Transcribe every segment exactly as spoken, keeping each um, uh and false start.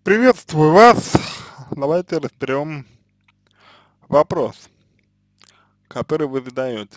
Приветствую вас. Давайте разберем вопрос, который вы задаете.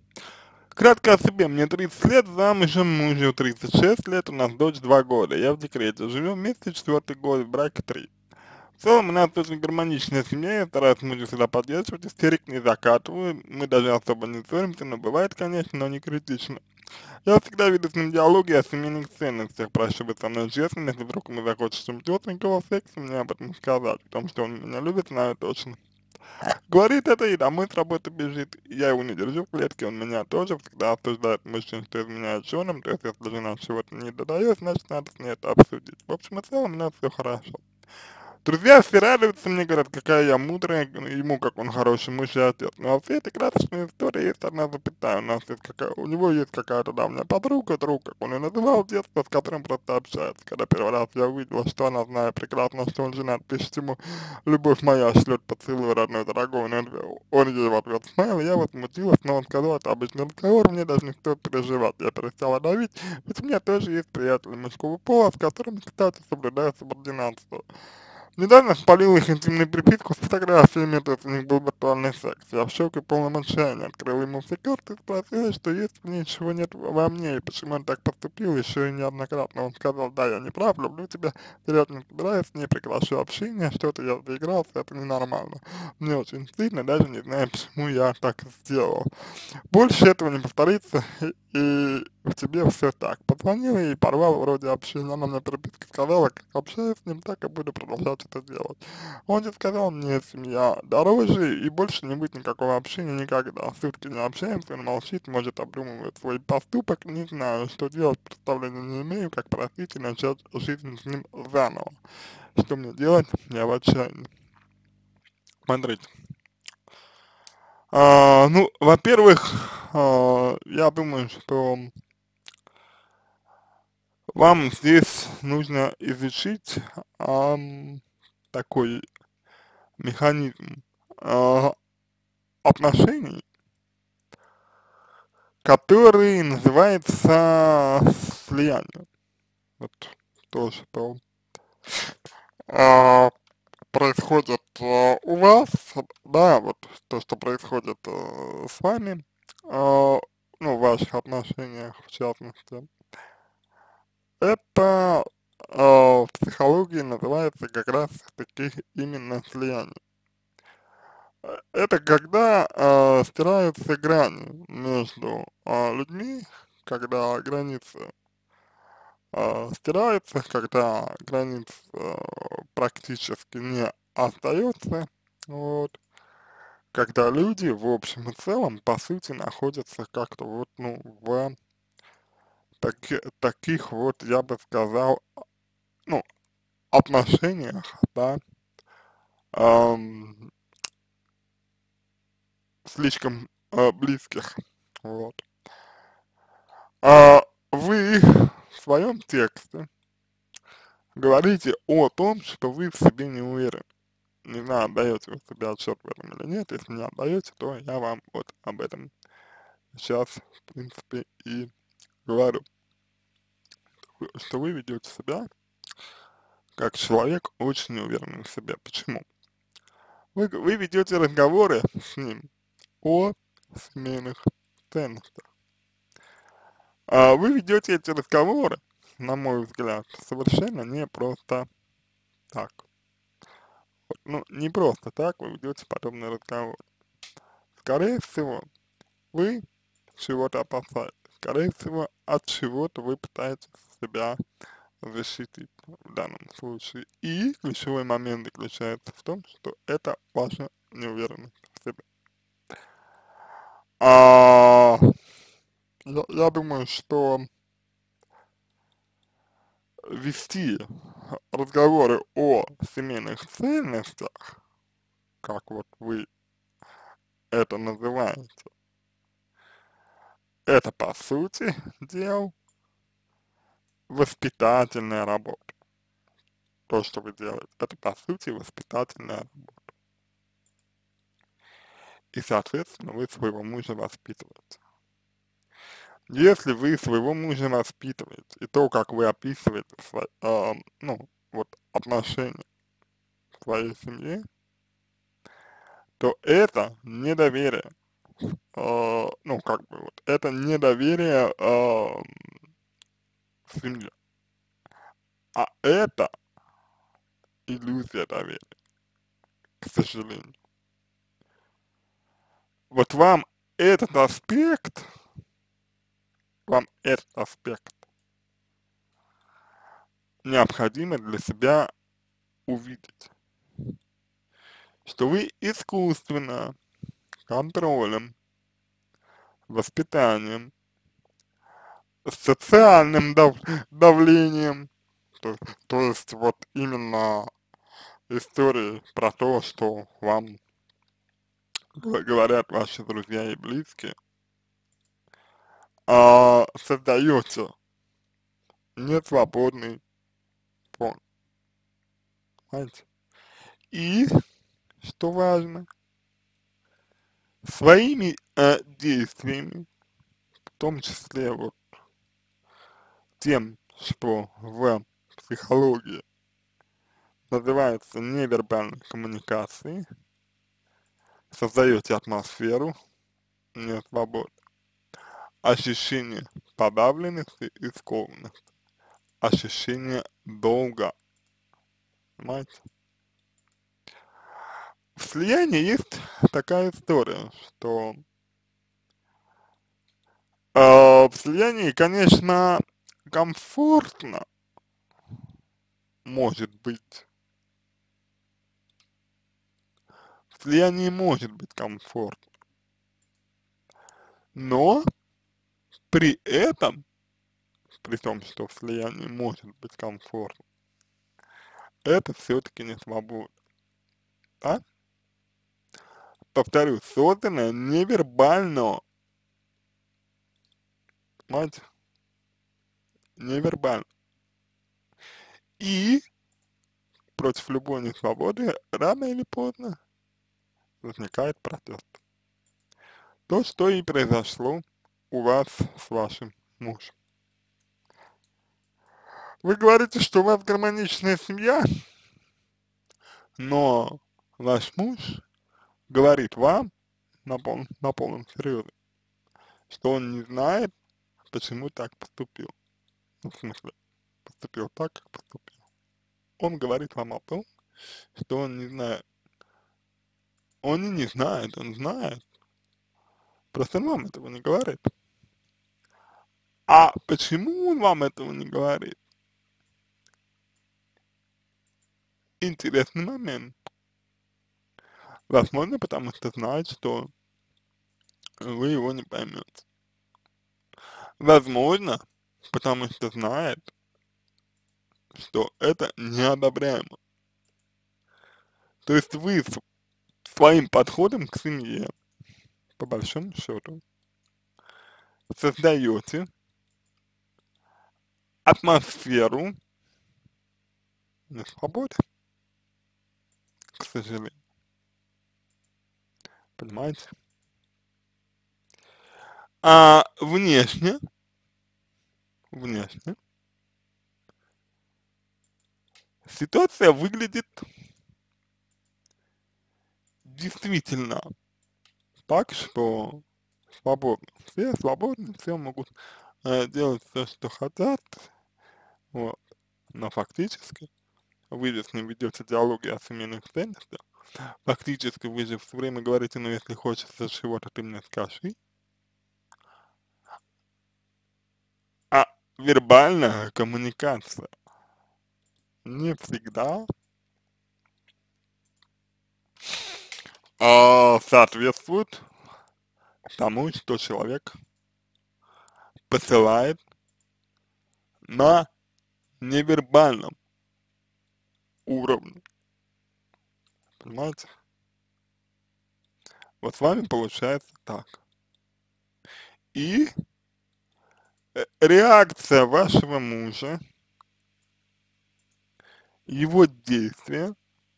Кратко о себе. Мне тридцать лет, замужем, мужу тридцать шесть лет, у нас дочь два года. Я в декрете. Живем вместе четвертый год, в браке три. В целом у нас очень гармоничная семья, я стараюсь мужа всегда поддерживать, истерик не закатываю, мы даже особо не ссоримся, но бывает, конечно, но не критично. Я всегда веду с ним диалоги о семейных ценностях, прошу быть со мной честным, если вдруг ему захочется тётенького секса, мне об этом сказать, потому что он меня любит, знаю точно. Говорит это и домой с работы бежит, я его не держу в клетке, он меня тоже всегда осуждает мужчин, что изменяет женам, то есть если жена чего-то не додает, значит надо с ней это обсудить. В общем и целом у нас все хорошо. Друзья все радуются мне, говорят, какая я мудрая, ему как он хороший муж и отец. Но во всей этой красочной истории есть одна запятая. У нас есть какая, у него есть какая-то давняя подруга, друг, как он ее называл, детство, с которым просто общается. Когда первый раз я увидела, что она, зная прекрасно, что он женат, пишет ему: «Любовь моя, шлет поцелуй, родной, дорогой», он, он ей в ответ смайл, я вот смутилась, но он сказал, это обычный разговор, мне даже не стоит переживать. Я перестала давить, ведь у меня тоже есть приятель мужского пола, с которым, кстати, соблюдаю субординацию. Недавно спалил их интимную приписку с фотографиями, то есть у них был виртуальный секс. Я в шоке, полном отчаянии. Открыл ему все карты и спросил, что есть ничего нет во мне, и почему он так поступил, еще и неоднократно. Он сказал: «Да, я не прав, люблю тебя, терять не собираюсь, не прекращу общение, что-то я заигрался, это ненормально. Мне очень стыдно, даже не знаю, почему я так сделал. Больше этого не повторится, и, и в тебе все так». Позвонил и порвал вроде общения, она мне переписка сказала, как общаюсь с ним, так и буду продолжать это делать. Он же сказал мне, семья дороже, и больше не будет никакого общения никогда. Сутки не общаемся, он молчит, может обдумывает свой поступок, не знаю, что делать, представления не имею, как простить и начать жизнь с ним заново. Что мне делать? Я в отчаянии. Смотрите. А, ну, во-первых, а, я думаю, что вам здесь нужно изучить ам, такой механизм а, отношений, который называется слияние. Вот то, что а, происходит а, у вас, да, вот то, что происходит а, с вами, а, ну, в ваших отношениях, в частности, это а, в психологии называется как раз таки именно слияние. Э, Это когда а, стираются грани между а, людьми, когда границы а, стираются, когда границ а, практически не остается, вот, когда люди в общем и целом, по сути, находятся как-то вот, ну, в таки- таких вот, я бы сказал, ну, отношениях, да, ам, слишком а, близких, вот. А вы в своем тексте говорите о том, что вы в себе не уверены. Не знаю, отдаете вы себе отчет в этом или нет. Если не отдаете, то я вам вот об этом сейчас, в принципе, и говорю. Вы- Что вы ведете себя как человек очень неуверенный в себе. Почему? Вы, г- вы ведете разговоры с ним о семейных ценностях. А вы ведете эти разговоры, на мой взгляд, совершенно не просто так. Вот, ну, не просто так вы ведете подобный разговор. Скорее всего, вы чего-то опасаетесь. Скорее всего, от чего-то вы пытаетесь себя защитить в данном случае. И ключевой момент заключается в том, что это ваша неуверенность в себе. А, я, я думаю, что вести разговоры о семейных ценностях, как вот вы это называете, это по сути дел воспитательная работа. То, что вы делаете, это по сути воспитательная работа. И, соответственно, вы своего мужа воспитываете. Если вы своего мужа воспитываете, и то, как вы описываете, сво- а, ну, вот отношения в своей семье, то это недоверие. Э, ну, как бы вот, это недоверие э, в семье. А это иллюзия доверия, к сожалению. Вот вам этот аспект, вам этот аспект необходимо для себя увидеть, что вы искусственно, контролем, воспитанием, социальным дав давлением, то, то есть вот именно истории про то, что вам г- говорят ваши друзья и близкие, а создаете несвободный фон, понимаете? И, что важно, своими э, действиями, в том числе вот тем, что в психологии называется невербальной коммуникацией, создаете атмосферу несвободы, ощущение подавленности и скованности, ощущение долга, понимаете? В слиянии есть такая история, что э, в слиянии, конечно, комфортно может быть, в слиянии может быть комфортно, но при этом, при том, что в слиянии может быть комфортно, это все-таки не свобода, да? Повторю, созданное невербально, понимаете, невербально. И против любой несвободы рано или поздно возникает протест. То, что и произошло у вас с вашим мужем. Вы говорите, что у вас гармоничная семья, но ваш муж говорит вам на, пол, на полном серьезе, что он не знает, почему так поступил. Ну, в смысле, поступил так, как поступил. Он говорит вам о том, что он не знает. Он и не знает, он знает. Просто он вам этого не говорит. А почему он вам этого не говорит? Интересный момент. Возможно, потому что знает, что вы его не поймете. Возможно, потому что знает, что это неодобряемо. То есть вы с- своим подходом к семье, по большому счету, создаете атмосферу несвободы, к сожалению. Понимаете? А внешне, внешне, ситуация выглядит действительно так, что свободно. Все свободны, все могут э, делать все, что хотят, вот. Но фактически вы же с ним ведете диалоги о семейных ценностях, фактически вы же все время говорите, ну если хочется чего-то, ты мне скажи, а вербальная коммуникация не всегда а, соответствует тому, что человек посылает на невербальном уровне, понимаете? Вот с вами получается так. И э, реакция вашего мужа, его действия,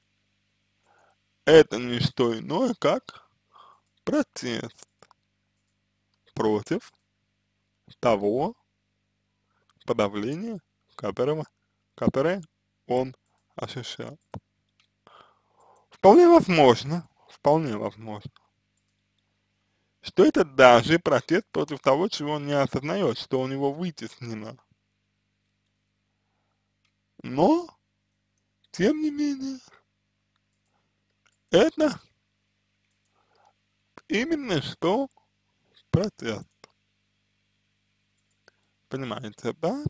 это не что иное, как протест против того подавления, которого, которое он ощущает. Вполне возможно, вполне возможно, что это даже протест против того, чего он не осознает, что у него вытеснено. Но, тем не менее, это именно что протест. Понимаете, да?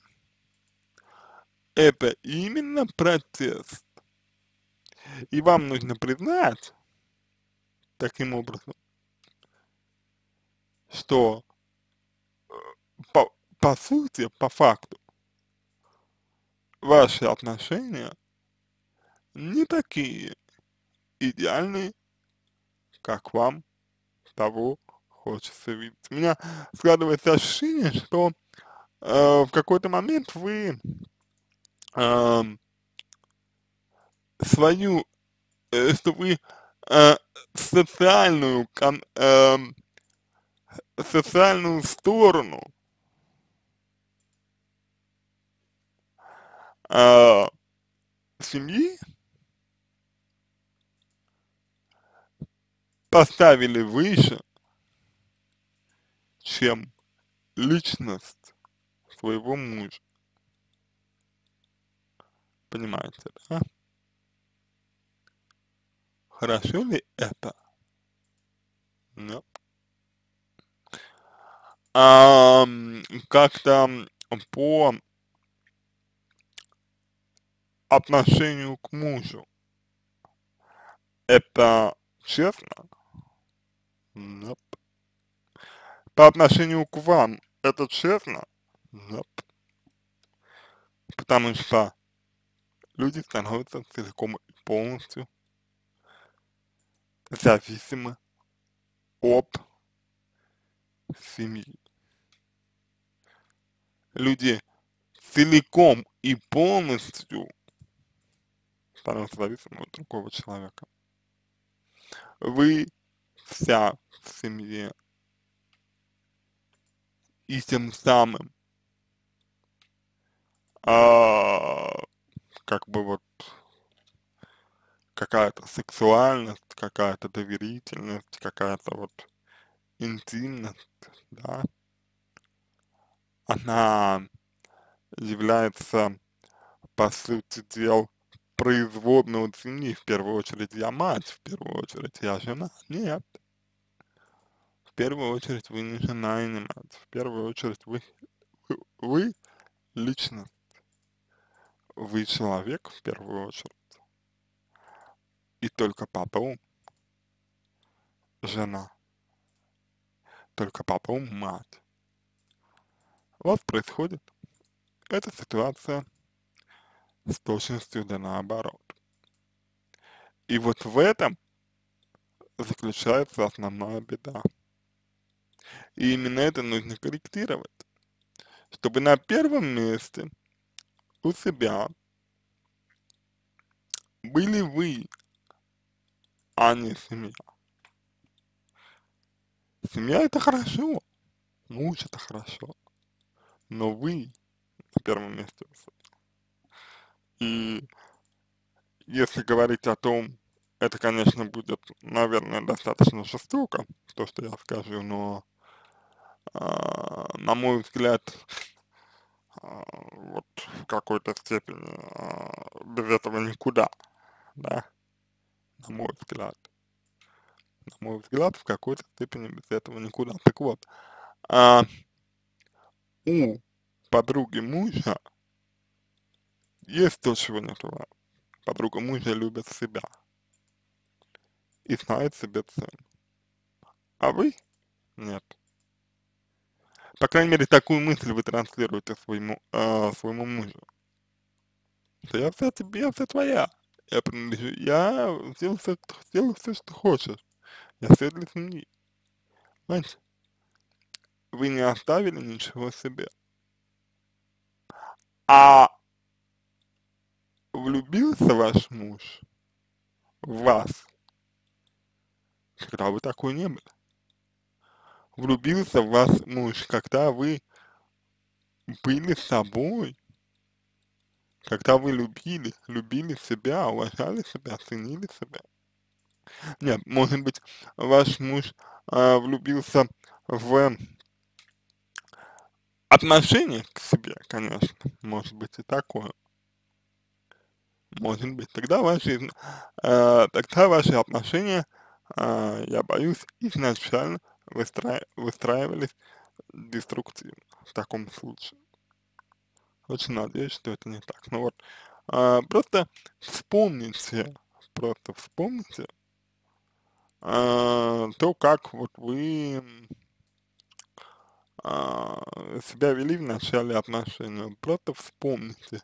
Это именно протест. И вам нужно признать, таким образом, что по, по сути, по факту, ваши отношения не такие идеальные, как вам того хочется видеть. У меня складывается ощущение, что э, в какой-то момент вы э, свою, э, что вы э, социальную, кон, э, социальную сторону э, семьи поставили выше, чем личность своего мужа. Понимаете, да? Хорошо ли это? Нет. А, как-то по отношению к мужу это честно? Нет. По отношению к вам это честно? Нет. Потому что люди становятся целиком и полностью зависимы от семьи. Люди целиком и полностью становятся зависимы от другого человека. Вы вся в семье, и тем самым а, как бы вот какая-то сексуальность, какая-то доверительность, какая-то вот интимность, да, она является, по сути дел, производной от семьи. В первую очередь я мать, в первую очередь я жена. Нет, в первую очередь вы не жена и не мать. В первую очередь вы, вы, вы личность, вы человек в первую очередь. И только потом жена, только потом мать. Вот происходит эта ситуация с точностью да наоборот. И вот в этом заключается основная беда. И именно это нужно корректировать, чтобы на первом месте у себя были вы, а не семья. Семья это хорошо, муж это хорошо, но вы на первом месте. И если говорить о том, это, конечно, будет, наверное, достаточно жестоко, то, что я скажу, но, а, на мой взгляд, а, вот в какой-то степени а, без этого никуда, да, на мой взгляд. На мой взгляд, в какой-то степени без этого никуда. Так вот, а, у подруги мужа есть то, чего нет у вас. Подруга мужа любит себя и знает себе цену, а вы нет. По крайней мере, такую мысль вы транслируете своему, э, своему мужу. Что я вся тебе, я вся твоя. Я принадлежу, я сделал все, сделал все, что хочешь. Я все для семьи. Понимаете? Вы не оставили ничего себе. А влюбился ваш муж в вас, когда вы такой не были. Влюбился в вас муж, когда вы были собой, когда вы любили, любили себя, уважали себя, ценили себя. Нет, может быть, ваш муж а, влюбился в отношение к себе, конечно, может быть и такое, может быть. Тогда ваши, изн- а, тогда ваши отношения, а, я боюсь, изначально выстраи- выстраивались деструктивно в таком случае. Очень надеюсь, что это не так. Ну вот, а, просто вспомните, просто вспомните а, то, как вот вы а, себя вели в начале отношений. Просто вспомните.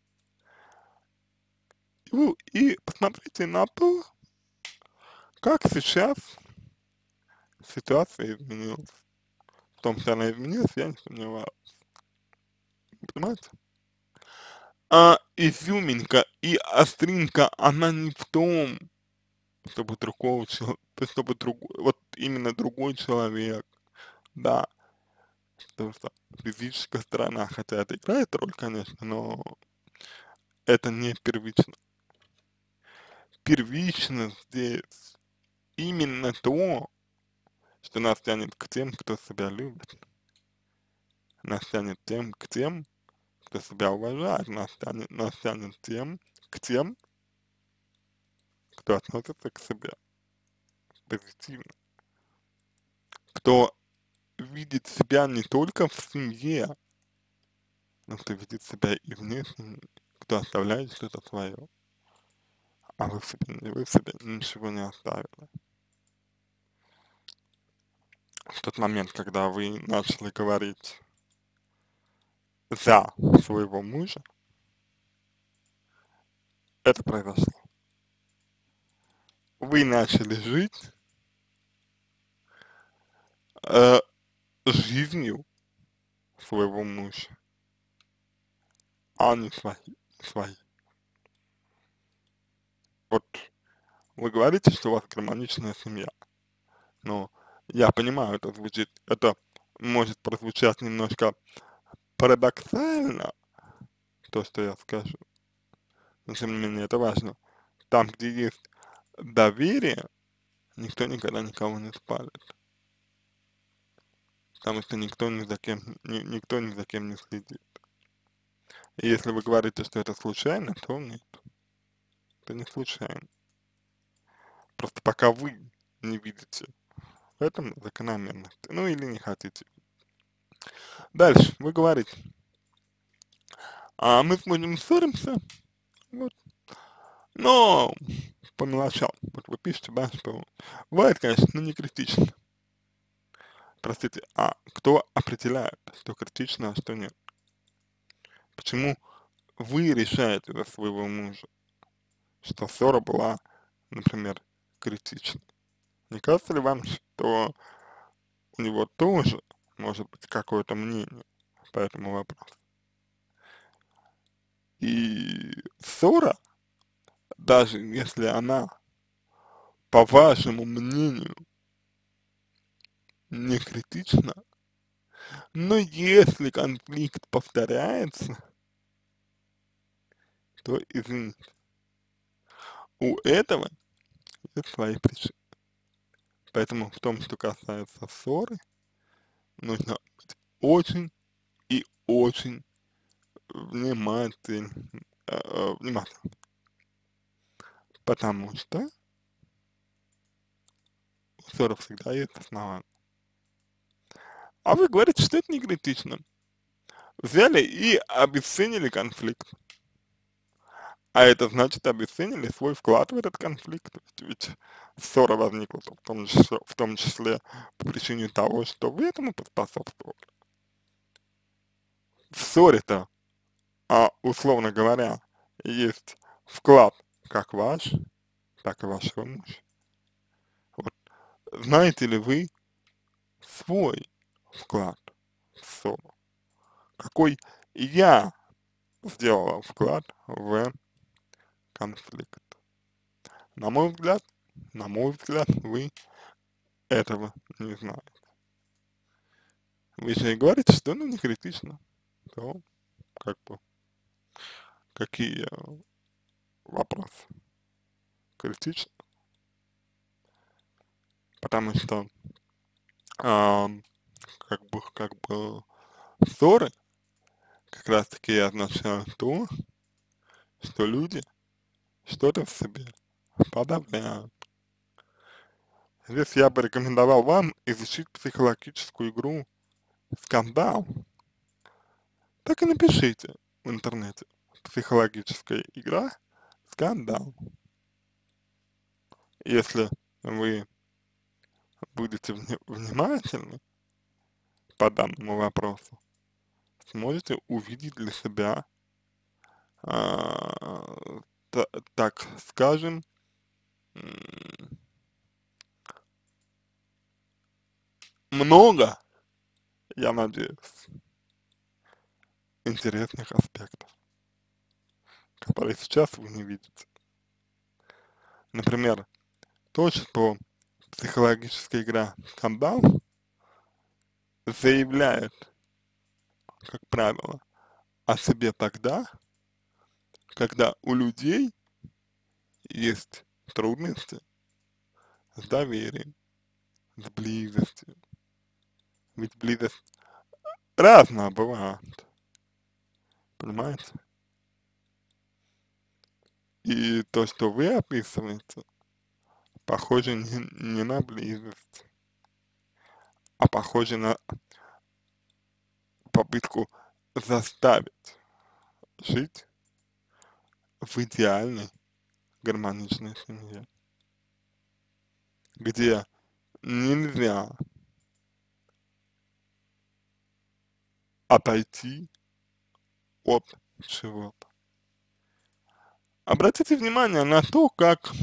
И, вы- и посмотрите на то, как сейчас ситуация изменилась. В том, что она изменилась, я не сомневаюсь. Понимаете? А изюминка и остринка, она не в том, чтобы другого человека, чтобы другой, вот именно другой человек, да, потому что физическая сторона, хотя это играет роль, конечно, но это не первично. Первично здесь именно то, что нас тянет к тем, кто себя любит, нас тянет тем, к тем, кто себя уважает, нас тянет, нас тянет тем, к тем, кто относится к себе позитивно, кто видит себя не только в семье, но кто видит себя и вне семьи, кто оставляет что-то свое, а вы в себе, не- вы в себе ничего не оставили. В тот момент, когда вы начали говорить за своего мужа, это произошло. Вы начали жить э, жизнью своего мужа, а не своей, своей. Вот вы говорите, что у вас гармоничная семья, но я понимаю, это звучит, это может прозвучать немножко парадоксально, то, что я скажу, но тем не менее это важно. Там, где есть доверие, никто никогда никого не спалит, потому что никто ни за кем, ни, никто ни за кем не следит. И если вы говорите, что это случайно, то нет, это не случайно. Просто пока вы не видите в этом закономерность, ну или не хотите. Дальше, вы говорите, а мы с мужем ссоримся, вот, но по мелочам, вот вы пишете, да, что бывает, конечно, но не критично. Простите, а кто определяет, что критично, а что нет? Почему вы решаете за своего мужа, что ссора была, например, критична? Не кажется ли вам, что у него тоже может быть какое-то мнение по этому вопросу? И ссора, даже если она, по вашему мнению, не критична, но если конфликт повторяется, то, извините, у этого есть свои причины. Поэтому в том, что касается ссоры, нужно быть очень и очень вниматель, э, э, внимательным, потому что у ссоры всегда есть основания. А вы говорите, что это не критично. Взяли и обесценили конфликт. А это значит, обесценили свой вклад в этот конфликт. Ведь ссора возникла в том числе, в том числе по причине того, что вы этому поспособствовали. В ссоре-то, а, условно говоря, есть вклад как ваш, так и вашего мужа. Вот знаете ли вы свой вклад в ссору? Какой я сделала вклад в конфликт? На мой взгляд, на мой взгляд, вы этого не знаете. Вы же и говорите, что ну не критично, то как бы какие вопросы критичны, потому что а, как бы, как бы ссоры как раз таки означают то, что люди что-то в себе подавляют. Здесь я бы рекомендовал вам изучить психологическую игру «Скандал». Так и напишите в интернете: психологическая игра «Скандал». Если вы будете вни внимательны по данному вопросу, сможете увидеть для себя, а, та так скажем, м, много, я надеюсь, интересных аспектов, которые сейчас вы не видите. Например, то, что психологическая игра «Скандал» заявляет, как правило, о себе тогда, когда у людей есть трудности с доверием, с близостью. Ведь близость разная бывает, понимаете? И то, что вы описываете, похоже не, не на близость, а похоже на попытку заставить жить в идеальной гармоничной семье, где нельзя отойти от чего-то. Обратите внимание на то, как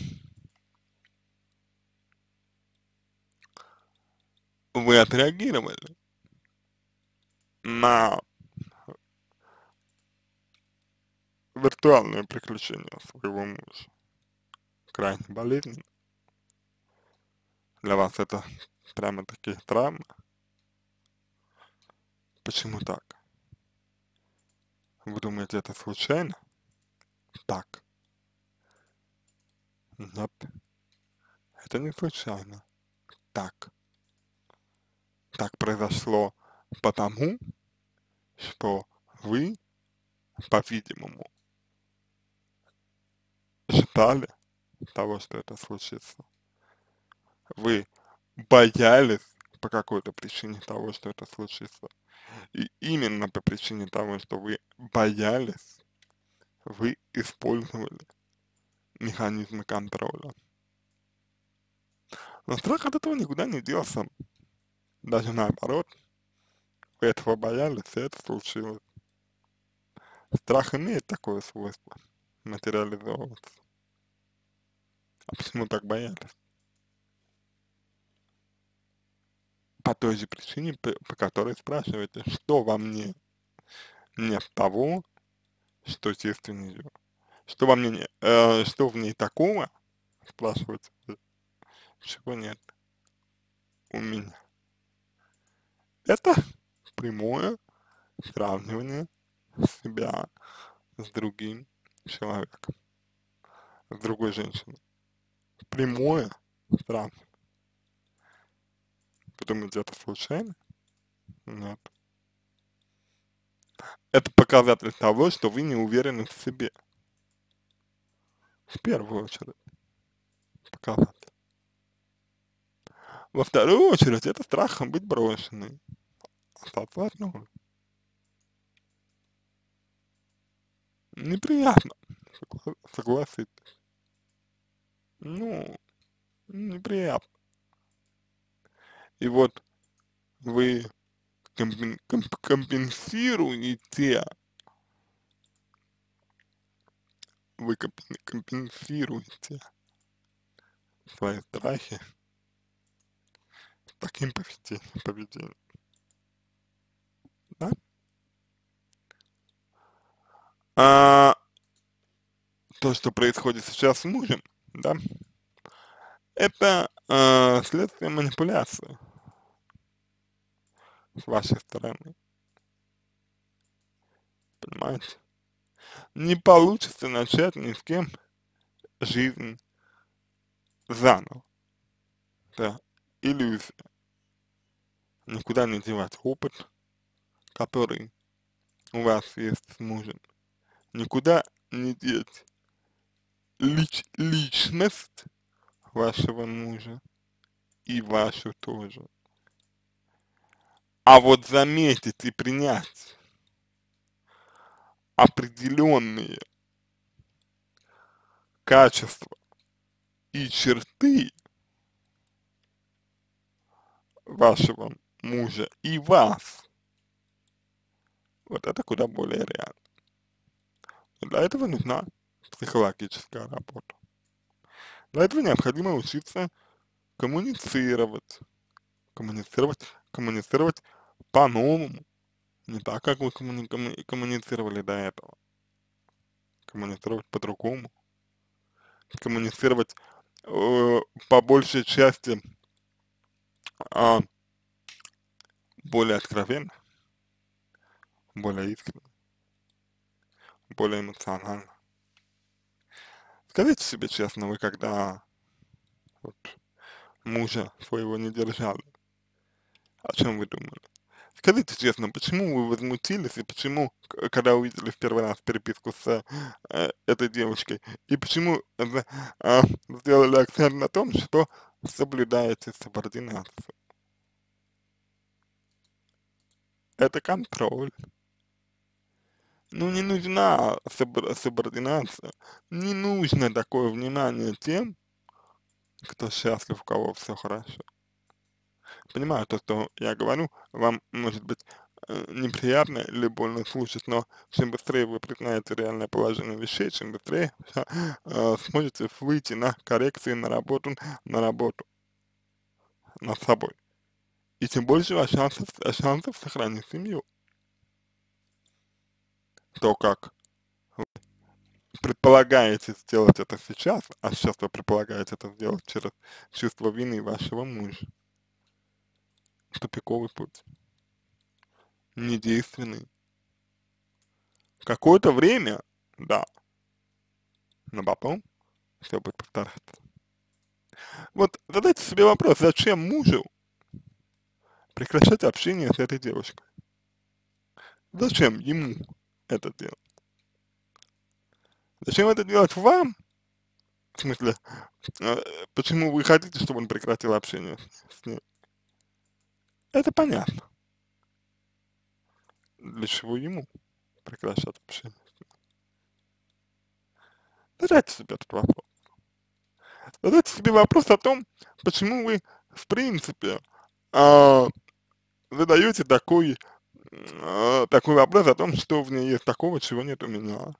вы отреагировали на виртуальные приключения своего мужа. Крайне болезненно. Для вас это прямо такие травмы. Почему так? Вы думаете, это случайно? Так. Нет, это не случайно. Так. Так произошло потому, что вы, по-видимому, ждали того, что это случится. Вы боялись по какой-то причине того, что это случится. И именно по причине того, что вы боялись, вы использовали механизмы контроля. Но страх от этого никуда не делся. Даже наоборот, вы этого боялись, и это случилось. Страх имеет такое свойство — материализовываться. А почему так боялись? По той же причине, по, по которой спрашиваете, что во мне нет того, что есть у нее. Что во мне, не, э, что в ней такого, спрашиваете, чего нет у меня. Это прямое сравнивание себя с другим человеком, с другой женщиной. Прямое сравнивание. Вы думаете, это случайно? Нет. Это показатель того, что вы не уверены в себе. В первую очередь. Показатель. Во вторую очередь, это страх быть брошенной. Остаться одной. Неприятно, согла- согласитесь. Ну, неприятно. И вот вы компен- комп- компенсируете, вы компен- компенсируете свои страхи таким поведением, поведением, да? А то, что происходит сейчас с мужем, да, это а, следствие манипуляции с вашей стороны, понимаете? не получится начать ни с кем жизнь заново. Да, иллюзия. Никуда не девать опыт, который у вас есть с мужем. Никуда не деть лич личность вашего мужа и вашу тоже. А вот заметить и принять определенные качества и черты вашего мужа и вас, вот это куда более реально. Для этого нужна психологическая работа. Для этого необходимо учиться коммуницировать, коммуницировать, коммуницировать по-новому, не так, как вы коммуни комму коммуницировали до этого, коммуницировать по-другому, коммуницировать э, по большей части а, более откровенно, более искренне, более эмоционально. Скажите себе честно, вы когда вот мужа своего не держали, о чем вы думали? Скажите честно, почему вы возмутились и почему, к- когда увидели в первый раз переписку с э, этой девочкой, и почему за- а, сделали акцент на том, что соблюдаете субординацию? Это контроль. Ну не нужна субор- субординация, не нужно такое внимание тем, кто счастлив, у кого все хорошо. Понимаю то, что я говорю, вам может быть э, неприятно или больно слушать, но чем быстрее вы признаете реальное положение вещей, чем быстрее э, сможете выйти на коррекции, на работу, на работу над собой. И тем больше у вас шансов, э, шансов сохранить семью. То, как предполагаете сделать это сейчас, а сейчас вы предполагаете это сделать через чувство вины вашего мужа, тупиковый путь, недейственный. Какое-то время, да, но потом все будет повторяться. Вот задайте себе вопрос, зачем мужу прекращать общение с этой девушкой? Зачем ему это делать? Зачем это делать вам? В смысле, э, почему вы хотите, чтобы он прекратил общение с ней? Это понятно. Для чего ему прекращать общение? Задайте себе этот вопрос. Задайте себе вопрос о том, почему вы, в принципе, а, задаете такой, а, такой вопрос о том, что в ней есть такого, чего нет у меня.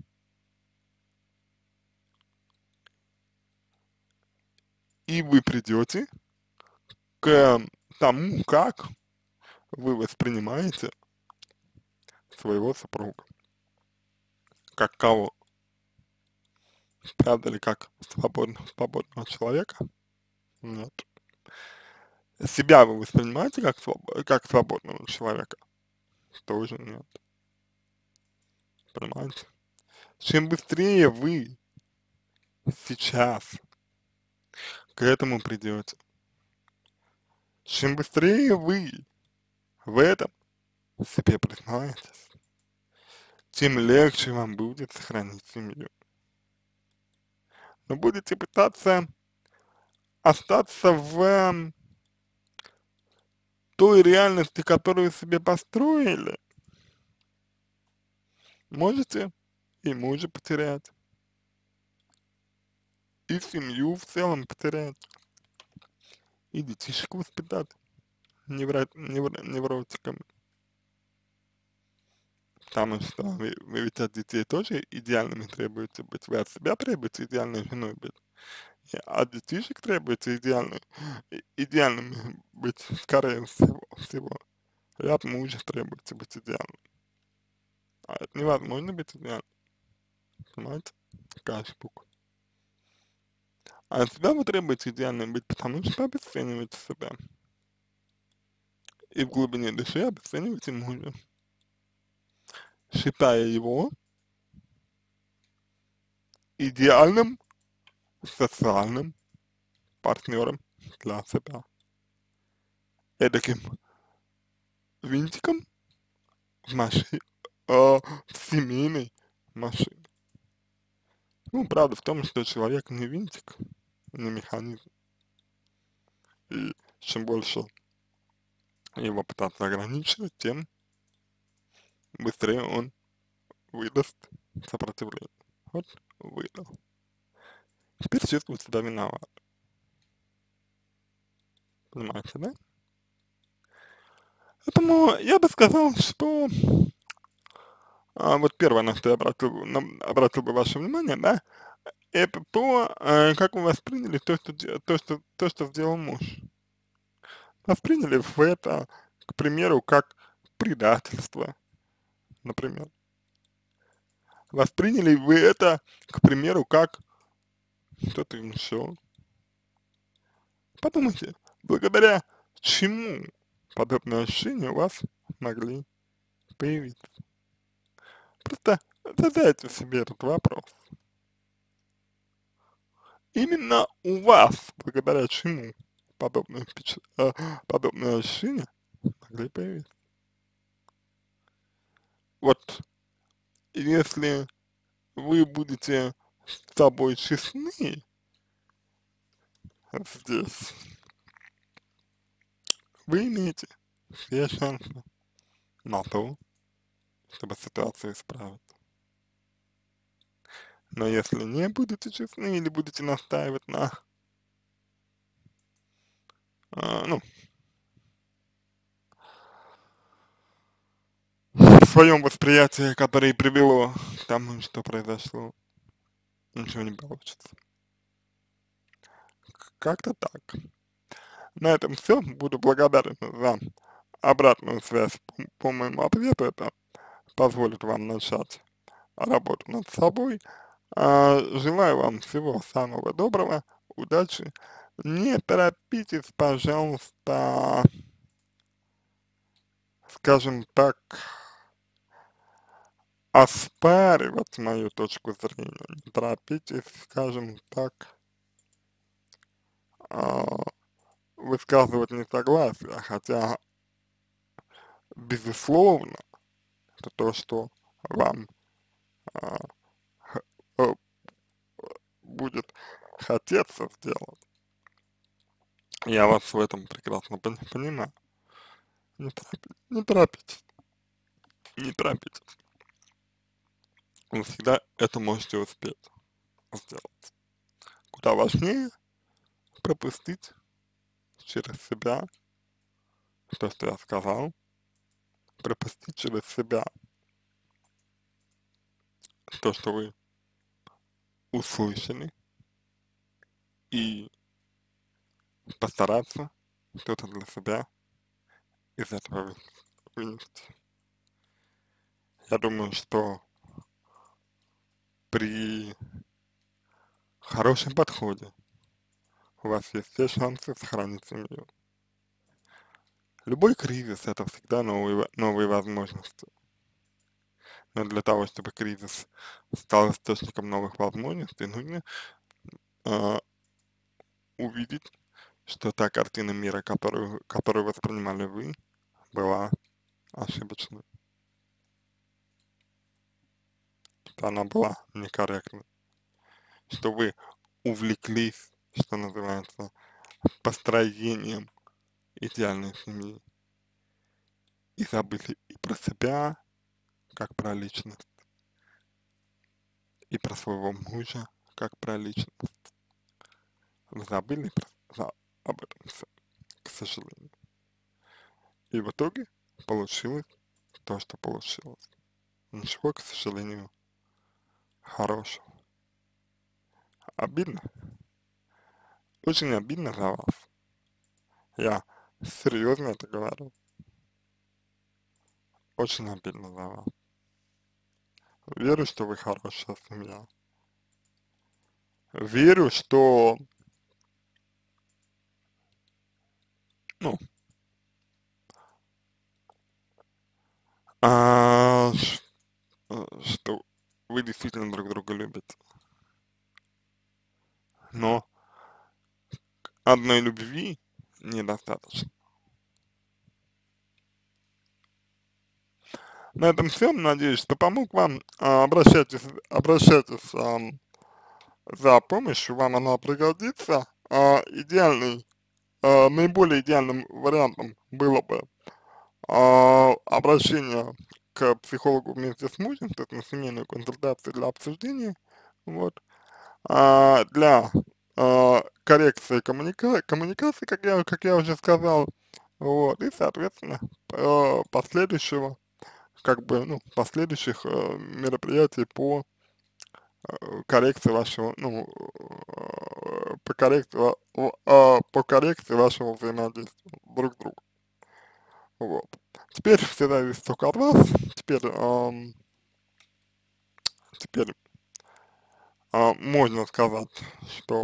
И вы придете к тому, как вы воспринимаете своего супруга. Как кого? Правда ли, как свободного, свободного человека? Нет. Себя вы воспринимаете как, своб- как свободного человека? Тоже нет. Понимаете? Чем быстрее вы сейчас к этому придете, чем быстрее вы в этом себе признаетесь, тем легче вам будет сохранить семью. Но будете пытаться остаться в той реальности, которую себе построили, можете и мужа потерять, и семью в целом потерять, и детишек воспитать неврат, невр, невротиками. Потому что вы, вы ведь от детей тоже идеальными требуете быть, вы от себя требуете идеальной женой быть, и от детишек требуете идеальной, и- идеальными быть, скорее всего, всего. И от мужа требуете быть идеальным. А это невозможно быть идеальным, понимаете? Какая штука. А от себя вы требуете идеальным быть, потому что обесцениваете себя. И в глубине души обесцениваете мужа, считая его идеальным социальным партнером для себя. Эдаким винтиком в машине, в семейной машине. Ну, правда в том, что человек не винтик, не механизм. И чем больше его пытаться ограничивать, тем быстрее он выдаст сопротивление. Вот, выдал. Теперь чувствует себя виноват. Понимаете, да? Поэтому я бы сказал, что а, вот первое, на что я обратил, на, обратил бы ваше внимание, да, это то, э, как вы восприняли то, что, де- то, что, то, что сделал муж. Восприняли вы это, к примеру, как предательство, например. Восприняли вы это, к примеру, как что-то еще. Подумайте, благодаря чему подобные ощущения у вас могли появиться. Просто задайте себе этот вопрос. Именно у вас, благодаря чему подобные, впечат... э, подобные ощущения могли появиться. Вот если вы будете с собой честны здесь, вы имеете все шансы на то, чтобы ситуацию исправить. Но если не будете честны или будете настаивать на, а, ну, в своем восприятии, которое и привело к тому, что произошло, ничего не получится. Как-то так. На этом все. Буду благодарен за обратную связь по, по моему ответу. Это позволит вам начать работу над собой. А, желаю вам всего самого доброго, удачи. Не торопитесь, пожалуйста, скажем так, оспаривать мою точку зрения. Не торопитесь, скажем так, а, высказывать несогласие, хотя, безусловно, это то, что вам а, х- э, будет хотеться сделать. Я вас в этом прекрасно пон- понимаю. Не торопитесь, не торопитесь, не торопитесь. Вы всегда это можете успеть сделать. Куда важнее пропустить через себя то, что я сказал, пропустить через себя то, что вы услышали, и постараться что-то для себя из этого вы- вынести. Я думаю, что при хорошем подходе у вас есть все шансы сохранить семью. Любой кризис — это всегда новые, во- новые возможности. Но для того, чтобы кризис стал источником новых возможностей, нужно а, увидеть, что та картина мира, которую, которую воспринимали вы, была ошибочной, что она была некорректной, что вы увлеклись, что называется, построением идеальной семьи и забыли и про себя, как про личность, и про своего мужа, как про личность. Вы забыли про, за- об этом, к сожалению. И в итоге получилось то, что получилось. Ничего, к сожалению, хорошего. Обидно, очень обидно за вас. Я серьезно это говорю. Очень обидно за вас. Верю, что вы хорошая семья. Верю, что, ну, а, ш- э, что вы действительно друг друга любите. но одной любви недостаточно. На этом все. Надеюсь, что помог вам. А, Обращайтесь, обращайтесь ам, за помощью, вам она пригодится. А, идеальный, а, наиболее идеальным вариантом было бы а, обращение к психологу вместе с мужем, то есть на семейную консультацию для обсуждения, вот, а, для а, коррекции коммуника коммуникации, как я, как я уже сказал, вот, и, соответственно, э, последующего, как бы, ну, последующих э, мероприятий по э, коррекции вашего, ну, э, по коррекции, ва- в- а, по коррекции вашего взаимодействия друг с другом. Вот. Теперь все зависит только от вас. Теперь, ам, теперь а, можно сказать, что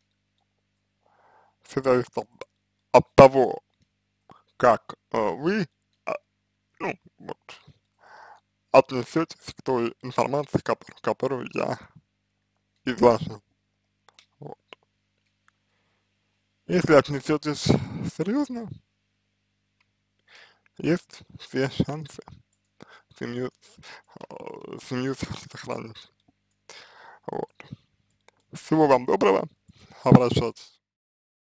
все зависит от, от того, как а, вы, а, ну, вот, отнесетесь к той информации, которую, которую я изложил. Вот. Если отнесетесь серьезно, есть все шансы семью, э, семью сохранить. Вот. Всего вам доброго, обращайтесь.